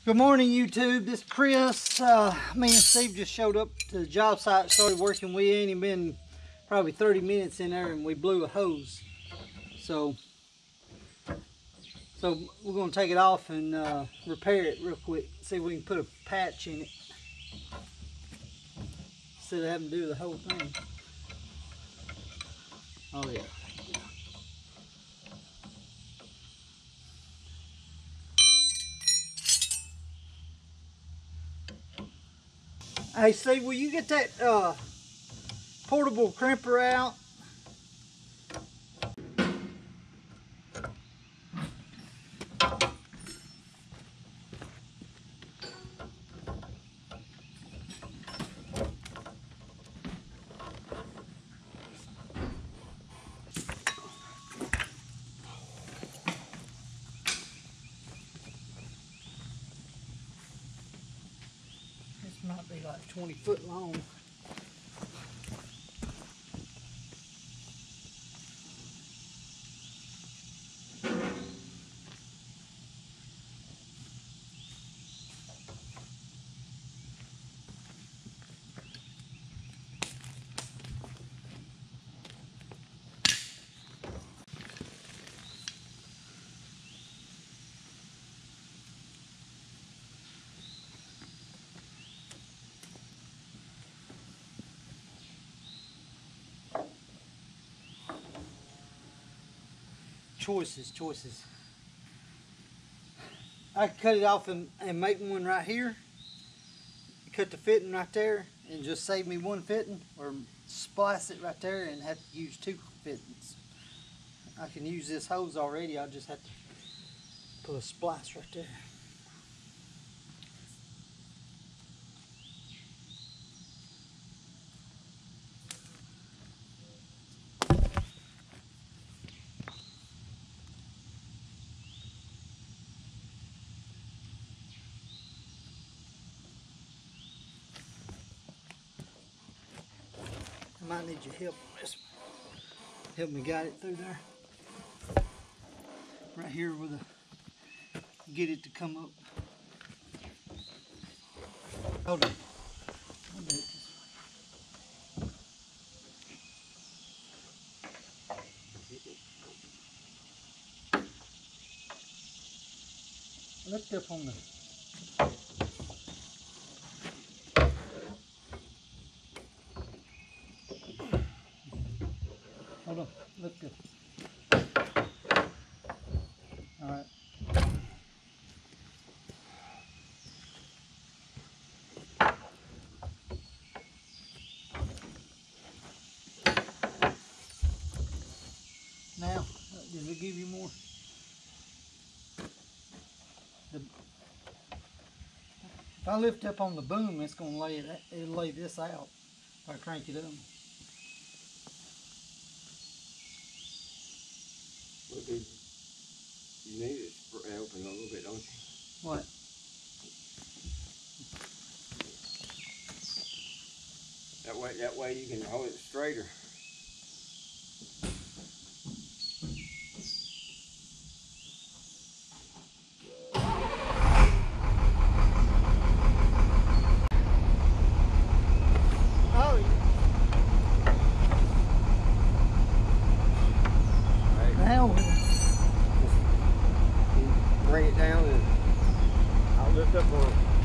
Good morning, YouTube. This is Chris. Me and Steve just showed up to the job site, started working. We ain't even been probably 30 minutes in there and we blew a hose. So we're gonna take it off and repair it real quick. See if we can put a patch in it instead of having to do the whole thing. Oh yeah. Hey Steve, will you get that portable crimper out? This might be like 20 foot long. Choices. I could cut it off and make one right here. Cut the fitting right there and just save me one fitting, or splice it right there and have to use two fittings. I can use this hose already. I just have to put a splice right there. I might need your help on this one. Help me guide it through there. Right here with a, get it to come up. Hold on. I'll do it this way. Lift up on the hold on, look good. Alright. Now, does it give you more? If I lift up on the boom, it's gonna it'll lay this out if I crank it up. You need it open a little bit, don't you? What? That way you can hold it straighter. Oh, Right. now Bring it down and I'll lift up on